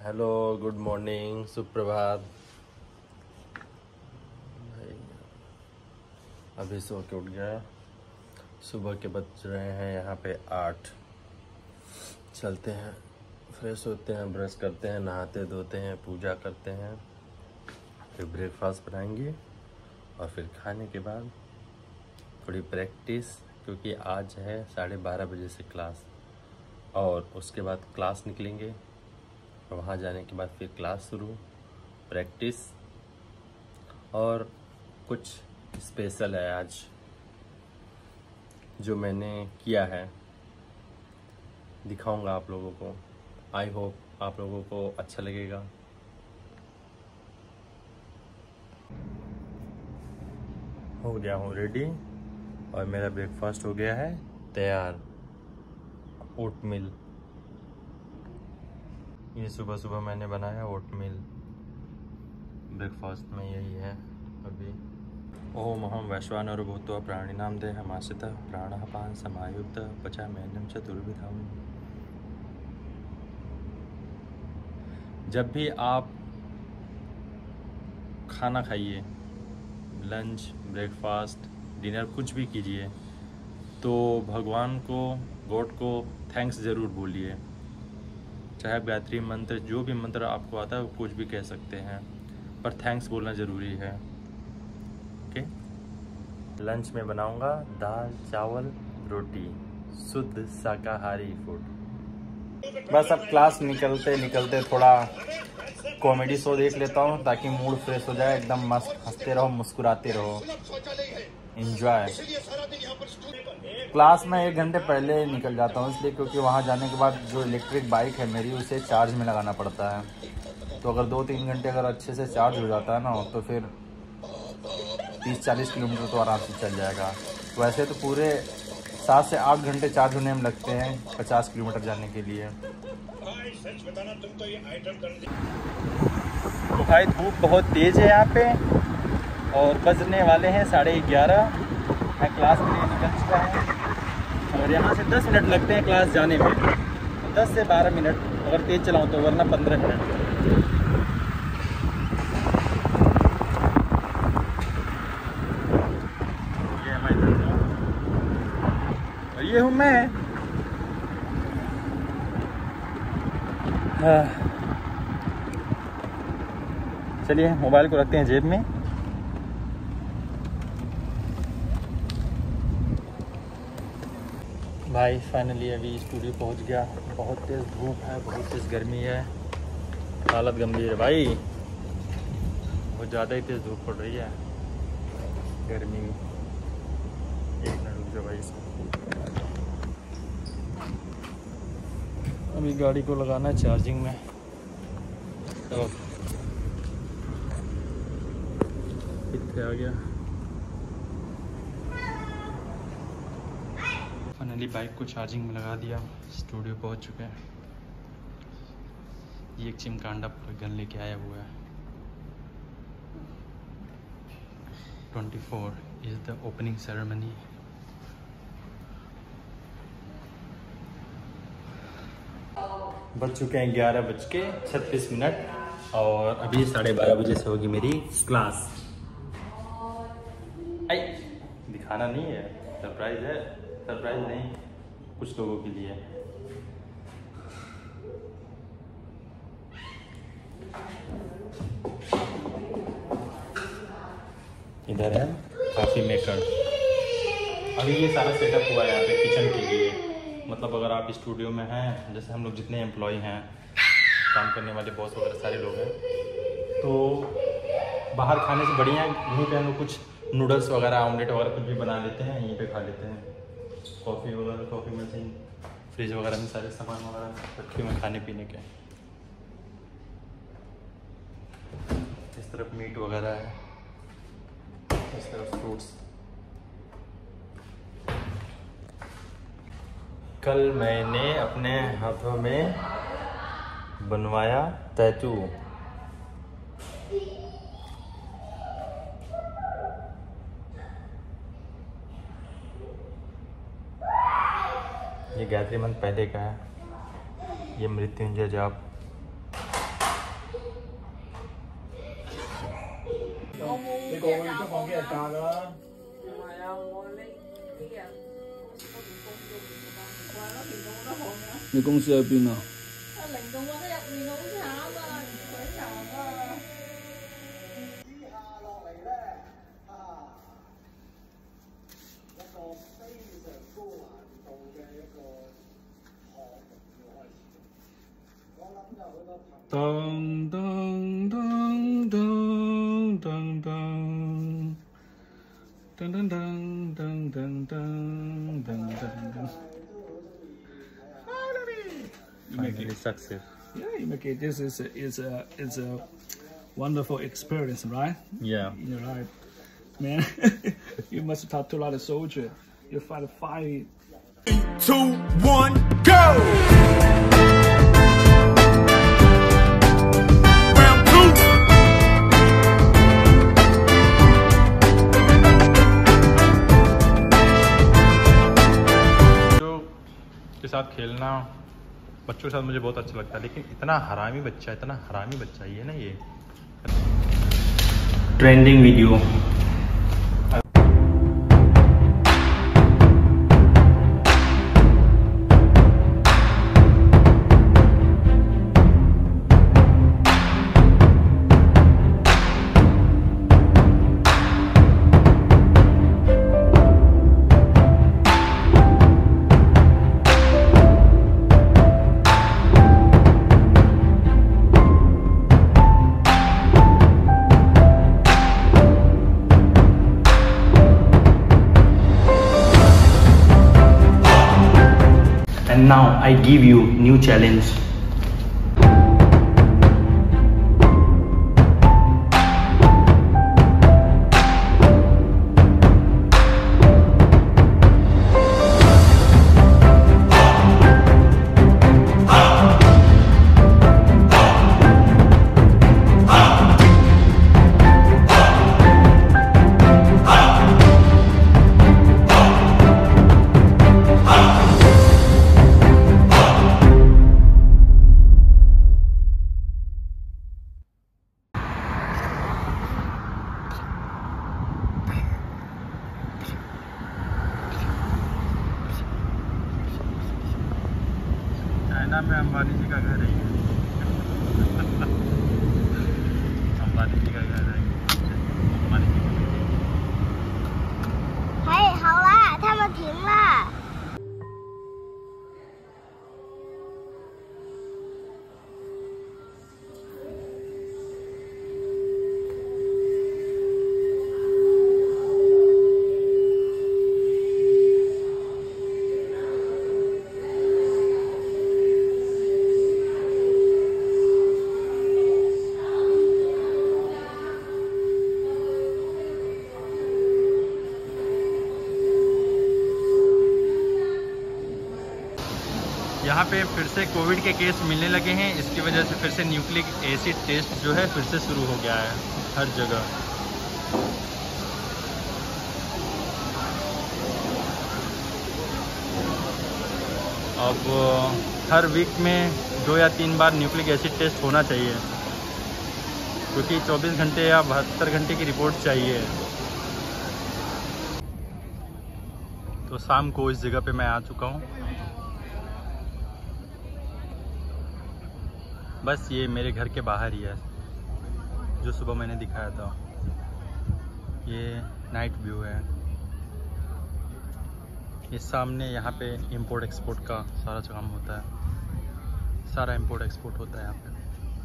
Hello, good morning, सुप्रभात। अभी सो के उठ गया। सुबह के बज रहे हैं यहाँ पे 8। चलते हैं, फ्रेश होते हैं, ब्रश करते हैं, नहाते धोते हैं, पूजा करते हैं, फिर ब्रेकफास्ट बनाएंगे और फिर खाने के बाद थोड़ी प्रैक्टिस, क्योंकि आज है 12:30 बजे से क्लास, और उसके बाद क्लास निकलेंगे। वहाँ जाने के बाद फिर क्लास शुरू, प्रैक्टिस, और कुछ स्पेशल है आज जो मैंने किया है, दिखाऊंगा आप लोगों को। आई होप आप लोगों को अच्छा लगेगा। हो गया हूँ रेडी और मेरा ब्रेकफास्ट हो गया है तैयार। ओटमील, ये सुबह सुबह मैंने बनाया ओटमील। ब्रेकफास्ट में यही है अभी। ओम अहम वैश्वानरो भूत्वा प्राणिनां देहमाश्रितः प्राणः पान समायुक्तः पचाम्यन्नं चतुर्विधम्। जब भी आप खाना खाइए, लंच, ब्रेकफास्ट, डिनर, कुछ भी कीजिए, तो भगवान को, गॉड को थैंक्स ज़रूर बोलिए। चाहे आप गायत्री मंत्र, जो भी मंत्र आपको आता है वो कुछ भी कह सकते हैं, पर थैंक्स बोलना ज़रूरी है। ओके। लंच में बनाऊंगा दाल, चावल, रोटी, शुद्ध शाकाहारी फूड। बस अब क्लास निकलते निकलते थोड़ा कॉमेडी शो देख लेता हूँ ताकि मूड फ्रेश हो जाए। एकदम मस्त हंसते रहो, मुस्कुराते रहो, एंजॉय। क्लास में 1 घंटे पहले निकल जाता हूँ, इसलिए क्योंकि वहाँ जाने के बाद जो इलेक्ट्रिक बाइक है मेरी, उसे चार्ज में लगाना पड़ता है। तो अगर 2-3 घंटे अगर अच्छे से चार्ज हो जाता है ना, तो फिर 30-40 किलोमीटर तो आराम से चल जाएगा। वैसे तो पूरे 7 से 8 घंटे चार्ज होने में लगते हैं 50 किलोमीटर जाने के लिए। तो भाई धूप बहुत तेज़ है यहाँ पे और बजने वाले हैं 11:30। मैं क्लास के लिए निकल चुका हूँ और यहाँ से 10 मिनट लगते हैं क्लास जाने में। 10 से 12 मिनट अगर तेज़ चलाऊँ तो, वरना 15 मिनट। ये है भाई और ये हूँ मैं। चलिए मोबाइल को रखते हैं जेब में। भाई फाइनली अभी स्टूडियो पहुंच गया। बहुत तेज़ धूप है, बहुत तेज़ गर्मी है, हालत गंभीर है भाई। बहुत ज़्यादा ही तेज़ धूप पड़ रही है, गर्मी। 1 मिनट रुक जाओ भाई इसको। अभी गाड़ी को लगाना है चार्जिंग में। तो कितने आ गया। फाइनली बाइक को चार्जिंग में लगा दिया, स्टूडियो पहुंच चुके हैं। ये एक चिमकांडा गन लेके आया हुआ है। 24 इज द ओपनिंग सेरेमनी। बज चुके हैं 11:36 और अभी 12:30 बजे से होगी मेरी क्लास। आई दिखाना नहीं है, सरप्राइज है। सरप्राइज नहीं, कुछ लोगों के लिए। इधर है कॉफी मेकर। अभी ये सारा सेटअप हुआ है यहाँ पे किचन के लिए। मतलब अगर आप स्टूडियो में हैं, जैसे हम लोग जितने एम्प्लॉय हैं, काम करने वाले बॉस वगैरह सारे लोग हैं, तो बाहर खाने से बढ़िया यहीं पे हम लोग कुछ नूडल्स वगैरह, ऑमलेट वगैरह कुछ भी बना लेते हैं, यहीं पे खा लेते हैं। कॉफ़ी वगैरह, कॉफ़ी मशीन, फ्रिज वगैरह में सारे सामान वगैरह रखे हुए खाने पीने के। इस तरफ मीट वगैरह है, इस तरफ फ्रूट्स। कल मैंने अपने हाथों में बनवाया टैटू। ये गायत्री मंत्र पहले का है, ये मृत्युंजय जाप। 你過去都放幾日假㗎啦。 唔係啊，我呢日我唔工作唔得，唔怪啦，連工都好嘅。 你公司喺邊啊？ 啊，靈動覺得入面好慘啊，水慘啊！ 接下落嚟咧，一個非常高難度嘅一個項目要開始。我諗就好多朋友。 噔噔噔噔噔噔。噔噔噔噔噔噔噔噔。 Finally success. Yeah, you make it. This is a wonderful experience, right? Yeah. In your life, man. You must talk to a lot of soldiers. You fight a fight. 2, 1, go! के साथ खेलना बच्चों के साथ मुझे बहुत अच्छा लगता है, लेकिन इतना हरामी बच्चा ये ना ये trending video. And now I give you new challenge. China में अंबानी जी का घर है। अंबानी जी का घर है। अंबानी जी का घर है। 嘿，好啦，他们停了。 यहाँ पे फिर से कोविड के केस मिलने लगे हैं, इसकी वजह से फिर से न्यूक्लिक एसिड टेस्ट जो है फिर से शुरू हो गया है हर जगह। अब हर वीक में 2 या 3 बार न्यूक्लिक एसिड टेस्ट होना चाहिए, क्योंकि 24 घंटे या 72 घंटे की रिपोर्ट चाहिए। तो शाम को इस जगह पे मैं आ चुका हूँ। बस ये मेरे घर के बाहर ही है, जो सुबह मैंने दिखाया था। ये नाइट व्यू है। ये सामने यहाँ पे इंपोर्ट एक्सपोर्ट का सारा काम होता है, सारा इंपोर्ट एक्सपोर्ट होता है यहाँ पे।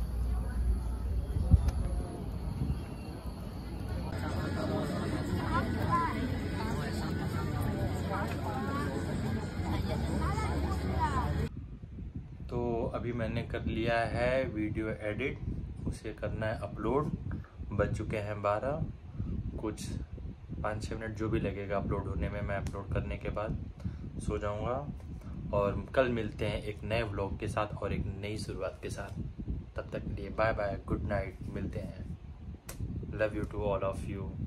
तो अभी मैंने कर लिया है वीडियो एडिट, उसे करना है अपलोड। बज चुके हैं 12, कुछ 5-6 मिनट जो भी लगेगा अपलोड होने में, मैं अपलोड करने के बाद सो जाऊंगा। और कल मिलते हैं एक नए व्लॉग के साथ और एक नई शुरुआत के साथ। तब तक के लिए बाय बाय, गुड नाइट, मिलते हैं। Love you to all of you.